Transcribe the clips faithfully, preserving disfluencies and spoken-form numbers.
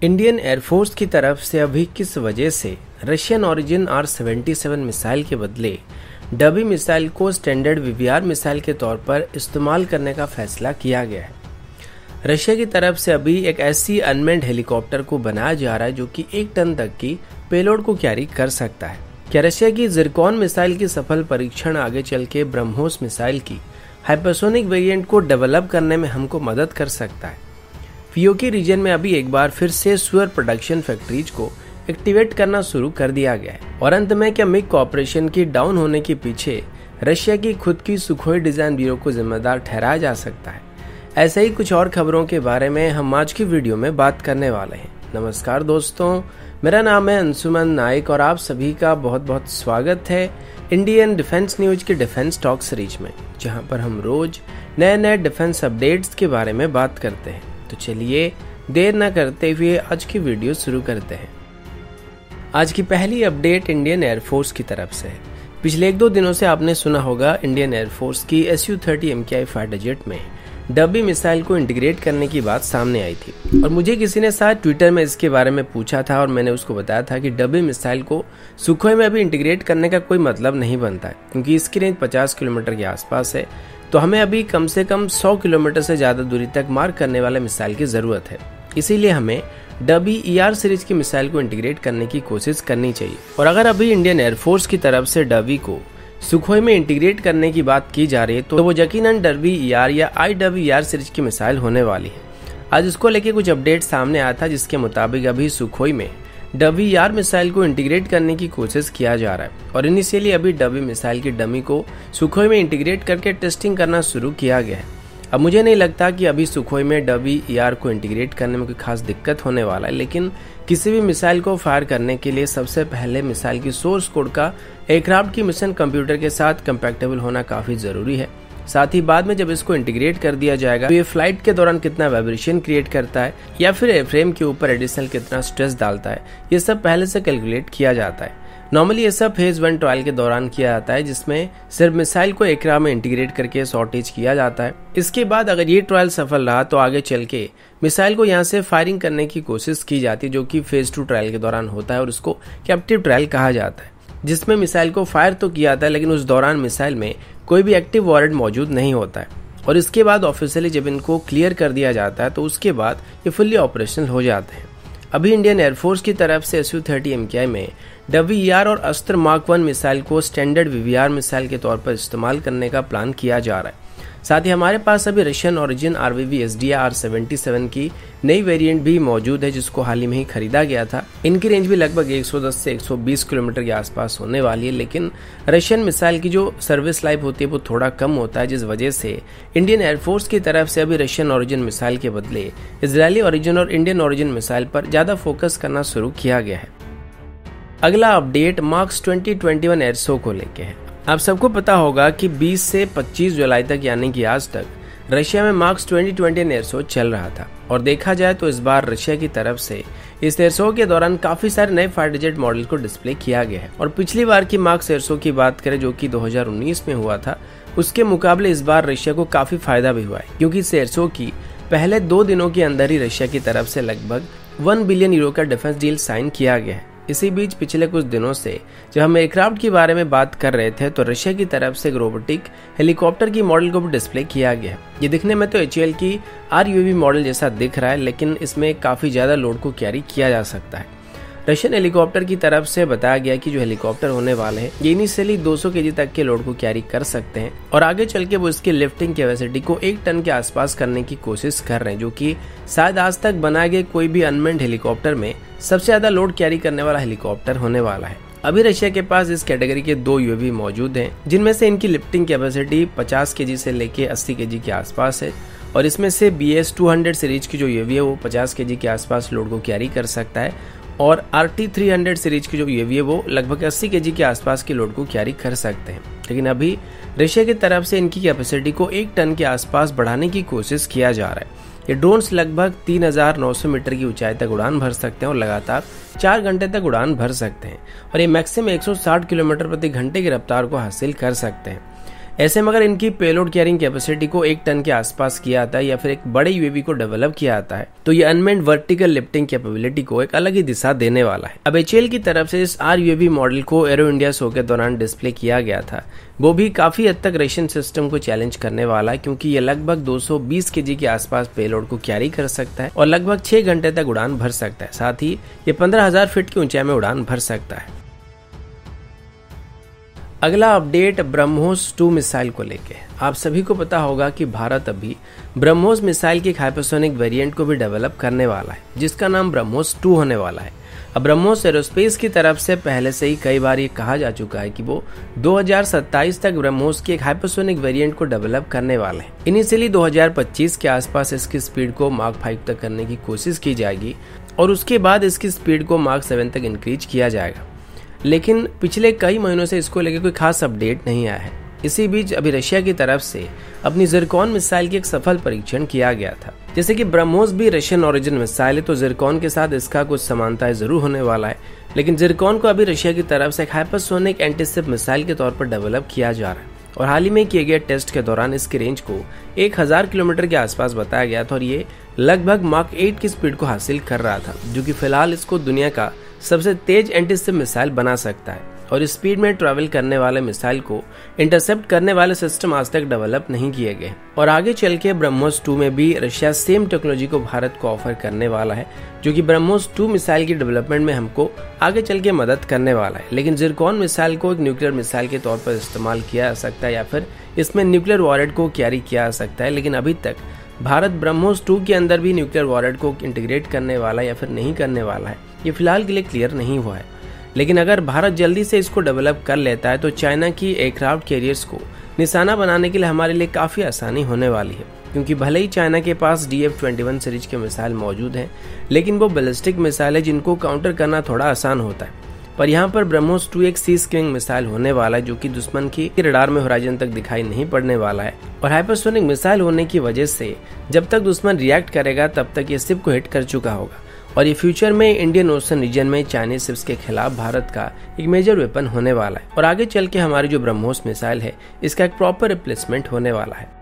Indian air force की तरफ से अभी किस वजह से Russian origin R seventy seven missile के बदले डबी मिसाइल को स्टैंडर्ड वीवीआर मिसाइल के तौर पर इस्तेमाल करने का फैसला किया गया है। रशिया की तरफ से अभी एक ऐसी अनमैन्ड हेलीकॉप्टर को बनाया जा रहा है जो कि एक टन तक की पेलोड को कैरी कर सकता है। क्या रशिया की जिरकॉन मिसाइल की सफल परीक्षण आगे चल के ब्रह्मोस मिसाइल की हाइपरसोनिक वेरिएंट को डेवलप करने में हमको मदद कर सकता है? पीओके रीजन में अभी एक बार फिर से सुअर प्रोडक्शन फैक्ट्रीज को एक्टिवेट करना शुरू कर दिया गया है। और अंत में क्या मिग कॉर्पोरेशन की डाउन होने के पीछे रशिया की खुद की सुखोई डिजाइन ब्यूरो को जिम्मेदार ठहराया जा सकता है? ऐसे ही कुछ और खबरों के बारे में हम आज की वीडियो में बात करने वाले हैं। नमस्कार दोस्तों, मेरा नाम है अंशुमन नाइक और आप सभी का बहुत बहुत स्वागत है इंडियन डिफेंस न्यूज की डिफेंस टॉक सीरीज में, जहां पर हम रोज नए नए डिफेंस अपडेट्स के बारे में बात करते हैं। तो चलिए देर न करते हुए आज की वीडियो शुरू करते हैं। आज की पहली अपडेट इंडियन एयरफोर्स की तरफ से है। पिछले एक दो दिनों से आपने सुना होगा इंडियन एयरफोर्स की S U thirty M K I fighter jet में डबी मिसाइल को इंटीग्रेट करने की बात सामने आई थी और मुझे किसी ने शायद ट्विटर में इसके बारे में पूछा था और मैंने उसको बताया था कि डबी मिसाइल को सुखोई में अभी इंटीग्रेट करने का कोई मतलब नहीं बनता है, क्योंकि इसकी रेंज पचास किलोमीटर के आसपास है। तो हमें अभी कम से कम सौ किलोमीटर से ज्यादा दूरी तक मार करने वाले मिसाइल की जरूरत है। इसीलिए हमें डबी ई आर सीरीज की मिसाइल को इंटीग्रेट करने की कोशिश करनी चाहिए। और अगर अभी इंडियन एयरफोर्स की तरफ से डबी को सुखोई में इंटीग्रेट करने की बात की जा रही है तो वो यकीनन डबी ई आर या I Derby E R series की मिसाइल होने वाली है। आज इसको लेके कुछ अपडेट सामने आया था, जिसके मुताबिक अभी सुखोई में डबी ई आर मिसाइल को इंटीग्रेट करने की कोशिश किया जा रहा है और इनिशियली अभी डबी मिसाइल की डमी को सुखोई में इंटीग्रेट करके टेस्टिंग करना शुरू किया गया है। अब मुझे नहीं लगता कि अभी सुखोई में डबी ई आर को इंटीग्रेट करने में कोई खास दिक्कत होने वाला है, लेकिन किसी भी मिसाइल को फायर करने के लिए सबसे पहले मिसाइल की सोर्स कोड का एयरक्राफ्ट की मिशन कंप्यूटर के साथ कंपैटिबल होना काफी जरूरी है। साथ ही बाद में जब इसको इंटीग्रेट कर दिया जाएगा तो ये फ्लाइट के दौरान कितना वाइब्रेशन क्रिएट करता है या फिर एयरफ्रेम के ऊपर एडिशनल कितना स्ट्रेस डालता है, ये सब पहले से कैलकुलेट किया जाता है। नॉर्मली ये सब फेज वन ट्रायल के दौरान किया जाता है, जिसमें सिर्फ मिसाइल को एयरक्राफ्ट में इंटीग्रेट करके शॉर्टेज किया जाता है। इसके बाद अगर ये ट्रायल सफल रहा तो आगे चल के मिसाइल को यहाँ से फायरिंग करने की कोशिश की जाती है, जो कि फेज टू ट्रायल के दौरान होता है और उसको कैप्टिव ट्रायल कहा जाता है, जिसमें मिसाइल को फायर तो किया जाता है लेकिन उस दौरान मिसाइल में कोई भी एक्टिव वारंट मौजूद नहीं होता है। और इसके बाद ऑफिशियली जब इनको क्लियर कर दिया जाता है तो उसके बाद ये फुल्ली ऑपरेशनल हो जाते हैं। अभी इंडियन एयरफोर्स की तरफ से S U thirty M K आई में डबी ई आर और अस्त्र मार्क वन मिसाइल को स्टैंडर्ड वीवीआर मिसाइल के तौर पर इस्तेमाल करने का प्लान किया जा रहा है। साथ ही हमारे पास अभी Russian origin R V V S D R seventy seven की नई वेरिएंट भी मौजूद है, जिसको हाल ही में ही खरीदा गया था। इनकी रेंज भी लगभग एक सौ दस से एक सौ बीस किलोमीटर के आसपास होने वाली है, लेकिन रशियन मिसाइल की जो सर्विस लाइफ होती है वो थोड़ा कम होता है, जिस वजह से इंडियन एयरफोर्स की तरफ से अभी रशियन ओरिजिन मिसाइल के बदले इजरायली ओरिजिन और इंडियन ओरिजिन मिसाइल पर ज्यादा फोकस करना शुरू किया गया है। अगला update MAKS twenty twenty one air show को लेके है। आप सबको पता होगा कि बीस से पच्चीस जुलाई तक यानी कि आज तक रशिया में MAKS twenty twenty air show चल रहा था और देखा जाए तो इस बार रशिया की तरफ से इस एयर शो के दौरान काफी सारे नए फाइटर जेट मॉडल को डिस्प्ले किया गया है। और पिछली बार की मार्क्स एयर शो की बात करें जो कि दो हज़ार उन्नीस में हुआ था, उसके मुकाबले इस बार रशिया को काफी फायदा भी हुआ है, क्योंकि इस एयर शो की पहले दो दिनों के अंदर ही रशिया की तरफ से लगभग वन बिलियन यूरो का डिफेंस डील साइन किया गया है। इसी बीच पिछले कुछ दिनों से जब हम एयरक्राफ्ट के बारे में बात कर रहे थे तो रशिया की तरफ से रोबोटिक हेलीकॉप्टर की मॉडल को भी डिस्प्ले किया गया है। ये दिखने में तो एच ए एल की आर यू वी मॉडल जैसा दिख रहा है, लेकिन इसमें काफी ज्यादा लोड को कैरी किया जा सकता है। रशियन हेलीकॉप्टर की तरफ से बताया गया कि जो हेलीकॉप्टर होने वाले हैं ये इनिशियली दो सौ केजी तक के लोड को कैरी कर सकते हैं और आगे चल के वो इसकी लिफ्टिंग कैपेसिटी को एक टन के आसपास करने की कोशिश कर रहे हैं, जो कि शायद आज तक बनाए गए कोई भी अनमैन्ड हेलीकॉप्टर में सबसे ज्यादा लोड कैरी करने वाला हेलीकॉप्टर होने वाला है। अभी रशिया के पास इस कैटेगरी के दो यूएवी मौजूद हैं, जिनमें से इनकी लिफ्टिंग कैपेसिटी पचास केजी से लेके अस्सी केजी के आसपास है और इसमें से B S two hundred series की जो यूएवी है वो पचास केजी के आसपास लोड को कैरी कर सकता है और R T three hundred series की जो यूएवी है वो लगभग अस्सी केजी के आसपास की लोड को कैरी कर सकते हैं। लेकिन अभी रशिया की तरफ से इनकी कैपेसिटी को एक टन के आसपास बढ़ाने की कोशिश किया जा रहा है। ये ड्रोन्स लगभग तीन हज़ार नौ सौ मीटर की ऊंचाई तक उड़ान भर सकते हैं और लगातार चार घंटे तक उड़ान भर सकते हैं और ये मैक्सिमम एक सौ साठ किलोमीटर प्रति घंटे की रफ्तार को हासिल कर सकते हैं। ऐसे में अगर इनकी पेलोड कैरिंग कैपेसिटी को एक टन के आसपास किया जाता है या फिर एक बड़े यूएवी को डेवलप किया जाता है तो ये अनमेन्ड वर्टिकल लिफ्टिंग कैपेबिलिटी को एक अलग ही दिशा देने वाला है। अब एचएएल की तरफ से इस आर यूएवी मॉडल को एरो इंडिया शो के दौरान डिस्प्ले किया गया था, वो भी काफी हद तक रशियन सिस्टम को चैलेंज करने वाला है, क्योंकि ये लगभग दो सौ बीस केजी के आसपास पेलोड को कैरी कर सकता है और लगभग छह घंटे तक उड़ान भर सकता है। साथ ही ये पंद्रह हजार फीट की ऊंचाई में उड़ान भर सकता है। अगला अपडेट ब्रह्मोस टू मिसाइल को लेके। आप सभी को पता होगा कि भारत अभी ब्रह्मोस मिसाइल के हाइपरसोनिक वेरिएंट को भी डेवलप करने वाला है, जिसका नाम ब्रह्मोस टू होने वाला है। अब ब्रह्मोस एरोस्पेस की तरफ से पहले से ही कई बार ये कहा जा चुका है कि वो दो हज़ार सत्ताईस तक ब्रह्मोस के एक हाइपरसोनिक वेरिएंट को डेवलप करने वाले हैं। इनिशियली दो हज़ार पच्चीस के आसपास इसकी स्पीड को मार्क फाइव तक करने की कोशिश की जाएगी और उसके बाद इसकी स्पीड को मार्क सेवन तक इंक्रीज किया जाएगा, लेकिन पिछले कई महीनों से इसको लेकर कोई खास अपडेट नहीं आया है। इसी बीच अभी रशिया की तरफ से अपनी जिरकॉन मिसाइल की एक सफल परीक्षण किया गया था। जैसे कि ब्रह्मोस भी रशियन ओरिजिन मिसाइल है तो जिरकॉन के साथ इसका कुछ समानताएं जरूर होने वाला है, लेकिन जिरकॉन को अभी रशिया की तरफ से एक हाइपरसोनिक एंटीशिप मिसाइल के तौर पर डेवलप किया जा रहा है और हाल ही में किए गए टेस्ट के दौरान इसकी रेंज को एक हज़ार किलोमीटर के आसपास बताया गया था और ये लगभग मार्क एट की स्पीड को हासिल कर रहा था, जो कि फिलहाल इसको दुनिया का सबसे तेज एंटीशिप मिसाइल बना सकता है। और इस स्पीड में ट्रैवल करने वाले मिसाइल को इंटरसेप्ट करने वाले सिस्टम आज तक डेवलप नहीं किए गए और आगे चल के ब्रह्मोस टू में भी रशिया सेम टेक्नोलॉजी को भारत को ऑफर करने वाला है, जो कि ब्रह्मोस टू मिसाइल की डेवलपमेंट में हमको आगे चल के मदद करने वाला है। लेकिन जिरकॉन मिसाइल को एक न्यूक्लियर मिसाइल के तौर पर इस्तेमाल किया जा सकता है या फिर इसमें न्यूक्लियर वॉरहेड को कैरी किया जा सकता है, लेकिन अभी तक भारत ब्रह्मोस टू के अंदर भी न्यूक्लियर वॉरहेड को इंटीग्रेट करने वाला या फिर नहीं करने वाला है, ये फिलहाल के लिए क्लियर नहीं हुआ है। लेकिन अगर भारत जल्दी से इसको डेवलप कर लेता है तो चाइना की एयरक्राफ्ट कैरियर्स को निशाना बनाने के लिए हमारे लिए काफ़ी आसानी होने वाली है, क्योंकि भले ही चाइना के पास D F twenty one series के मिसाइल मौजूद हैं, लेकिन वो बैलिस्टिक मिसाइल है जिनको काउंटर करना थोड़ा आसान होता है। पर यहाँ पर ब्रह्मोस टू एक सी स्किंग मिसाइल होने वाला है, जो कि दुश्मन की रडार में होराइजन तक दिखाई नहीं पड़ने वाला है और हाइपरसोनिक मिसाइल होने की वजह से जब तक दुश्मन रिएक्ट करेगा तब तक ये शिप को हिट कर चुका होगा और ये फ्यूचर में इंडियन ओशन रीजन में चाइनीज शिप्स के खिलाफ भारत का एक मेजर वेपन होने वाला है और आगे चल के हमारी जो ब्रह्मोस मिसाइल है इसका एक प्रॉपर रिप्लेसमेंट होने वाला है।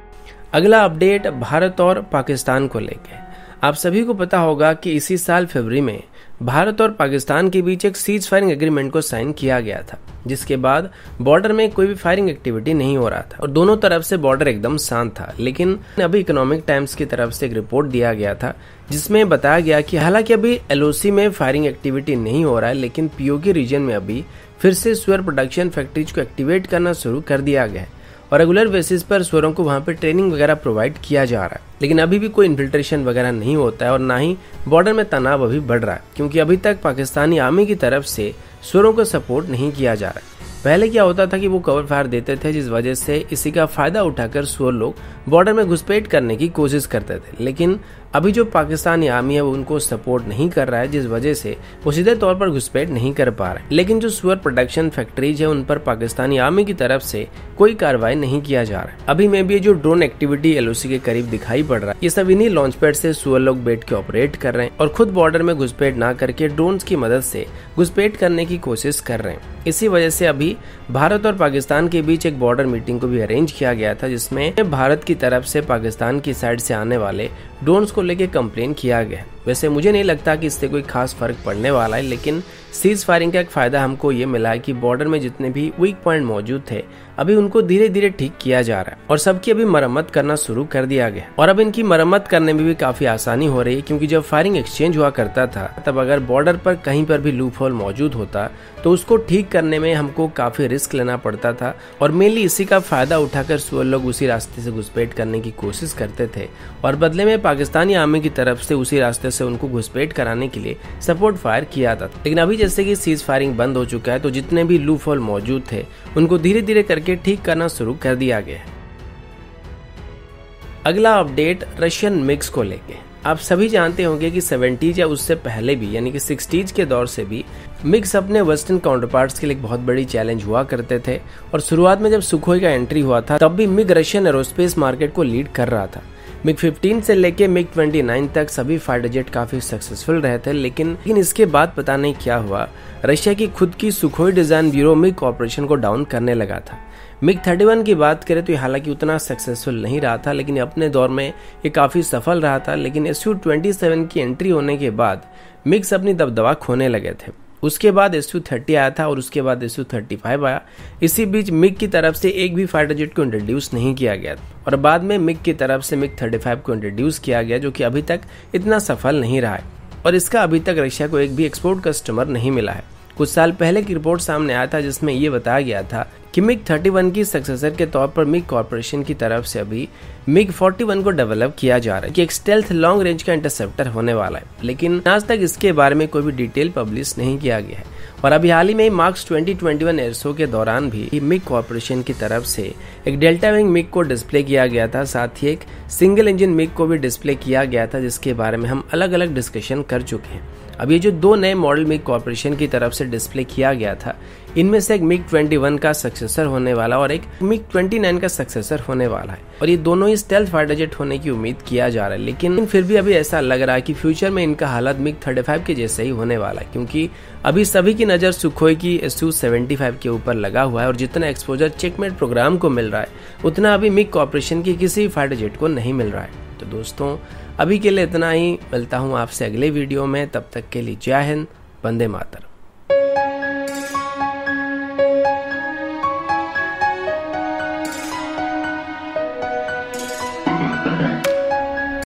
अगला अपडेट भारत और पाकिस्तान को लेके। आप सभी को पता होगा कि इसी साल फरवरी में भारत और पाकिस्तान के बीच एक सीज फायरिंग एग्रीमेंट को साइन किया गया था, जिसके बाद बॉर्डर में कोई भी फायरिंग एक्टिविटी नहीं हो रहा था और दोनों तरफ से बॉर्डर एकदम शांत था। लेकिन अभी इकोनॉमिक टाइम्स की तरफ से एक रिपोर्ट दिया गया था जिसमें बताया गया कि हालांकि अभी एलओसी में फायरिंग एक्टिविटी नहीं हो रहा है, लेकिन पीओके रीजन में अभी फिर से सुअर प्रोडक्शन फैक्ट्रीज को एक्टिवेट करना शुरू कर दिया गया है और रेगुलर बेसिस पर सुअरों को वहां पर ट्रेनिंग वगैरह प्रोवाइड किया जा रहा है। लेकिन अभी भी कोई इन्फिल्ट्रेशन वगैरह नहीं होता है और ना ही बॉर्डर में तनाव अभी बढ़ रहा है, क्योंकि अभी तक पाकिस्तानी आर्मी की तरफ से सुअरों को सपोर्ट नहीं किया जा रहा है। पहले क्या होता था कि वो कवर फायर देते थे, जिस वजह से इसी का फायदा उठाकर सुअर लोग बॉर्डर में घुसपैठ करने की कोशिश करते थे। लेकिन अभी जो पाकिस्तानी आर्मी है वो उनको सपोर्ट नहीं कर रहा है, जिस वजह से वो सीधे तौर पर घुसपैठ नहीं कर पा रहे। लेकिन जो सुअर प्रोडक्शन फैक्ट्रीज है उन पर पाकिस्तानी आर्मी की तरफ से कोई कार्रवाई नहीं किया जा रहा है। अभी में भी जो ड्रोन एक्टिविटी एलओसी के करीब दिखाई पड़ रहा है, ये सब इन्हीं लॉन्च पैड से सुअर लोग बैठ के ऑपरेट कर रहे हैं और खुद बॉर्डर में घुसपैठ ना करके ड्रोन की मदद से घुसपैठ करने की कोशिश कर रहे हैं। इसी वजह से अभी भारत और पाकिस्तान के बीच एक बॉर्डर मीटिंग को भी अरेंज किया गया था, जिसमें भारत की तरफ से पाकिस्तान की साइड से आने वाले ड्रोन्स को लेकर कंप्लेन किया गया। वैसे मुझे नहीं लगता कि इससे कोई खास फर्क पड़ने वाला है, लेकिन सीज फायरिंग का एक फायदा हमको ये मिला है कि बॉर्डर में जितने भी वीक पॉइंट मौजूद थे अभी उनको धीरे धीरे ठीक किया जा रहा है और सबकी अभी मरम्मत करना शुरू कर दिया गया और अब इनकी मरम्मत करने में भी काफी आसानी हो रही है, क्योंकि जब फायरिंग एक्सचेंज हुआ करता था तब अगर बॉर्डर पर कहीं पर भी लूप होल मौजूद होता तो उसको ठीक करने में हमको काफी रिस्क लेना पड़ता था और मेनली इसी का फायदा उठाकर सुअर लोग उसी रास्ते से घुसपैठ करने की कोशिश करते थे और बदले में पाकिस्तानी आर्मी की तरफ से उसी रास्ते से उनको घुसपैठ कराने के लिए सपोर्ट फायर किया था। लेकिन अभी जैसे कि सीज फायरिंग बंद हो चुका है तो जितने भी लूप होल मौजूद थे उनको धीरे धीरे करके ठीक करना शुरू कर दिया गया है। अगला अपडेट रशियन मिग्स को लेके। आप सभी जानते होंगे कि सेवेंटीज या उससे पहले भी यानी कि सिक्सटीज के दौर से भी मिग्स अपने वेस्टर्न काउंटरपार्ट्स के लिए बहुत बड़ी चैलेंज हुआ करते थे और शुरुआत में जब सुखोई का एंट्री हुआ था तब भी मिग रशियन एरोस्पेस मार्केट को लीड कर रहा था। मिग फिफ्टीन से लेके मिग ट्वेंटी नाइन तक सभी फाइटर जेट काफी सक्सेसफुल रहे थे, लेकिन लेकिन इसके बाद पता नहीं क्या हुआ, रशिया की खुद की Sukhoi design bureau MiG operation को डाउन करने लगा था। मिग थर्टी वन की बात करें तो ये हालांकि उतना सक्सेसफुल नहीं रहा था, लेकिन अपने दौर में ये काफ़ी सफल रहा था। लेकिन एस यू ट्वेंटी सेवन की एंट्री होने के बाद मिग्स अपनी दबदबा खोने लगे थे। उसके बाद एस यू थर्टी आया था और उसके बाद एस यू थर्टी फाइव आया। इसी बीच मिग की तरफ से एक भी फाइटर जेट को इंट्रोड्यूस नहीं किया गया और बाद में मिग की तरफ से मिग थर्टी फाइव को इंट्रोड्यूस किया गया, जो कि अभी तक इतना सफल नहीं रहा है और इसका अभी तक रशिया को एक भी एक्सपोर्ट कस्टमर नहीं मिला है। कुछ साल पहले की रिपोर्ट सामने आया था जिसमें ये बताया गया था कि मिग थर्टी वन की सक्सेसर के तौर पर मिग कॉर्पोरेशन की तरफ से अभी मिग फोर्टी वन को डेवलप किया जा रहा है कि एक स्टेल्थ लॉन्ग रेंज का इंटरसेप्टर होने वाला है, लेकिन आज तक इसके बारे में कोई भी डिटेल पब्लिश नहीं किया गया है। और अभी हाल ही में March twenty twenty one air show के दौरान भी मिग कॉर्पोरेशन की तरफ से एक डेल्टा विंग मिग को डिस्प्ले किया गया था, साथ ही एक सिंगल इंजन मिग को भी डिस्प्ले किया गया था, जिसके बारे में हम अलग अलग डिस्कशन कर चुके हैं। अब ये जो दो नए मॉडल मिग कॉर्पोरेशन की तरफ से डिस्प्ले किया गया था, इनमें से एक मिग ट्वेंटी वन का सक्सेसर होने वाला और एक मिग ट्वेंटी नाइन का सक्सेसर होने वाला है और ये दोनों ही स्टेल्थ फाइटर जेट होने की उम्मीद किया जा रहा है। लेकिन फिर भी अभी ऐसा लग रहा है कि फ्यूचर में इनका हालत मिग थर्टी फाइव के जैसे ही होने वाला है, क्योंकि अभी सभी की नज़र सुखोई की एस यू सेवेंटी फाइव के ऊपर लगा हुआ है और जितना एक्सपोजर चेकमेट प्रोग्राम को मिल रहा है उतना अभी मिग कॉर्पोरेशन की किसी फाइटर जेट को नहीं मिल रहा है। तो दोस्तों अभी के लिए इतना ही, मिलता हूँ आपसे अगले वीडियो में, तब तक के लिए जय हिंद, वंदे मातरम।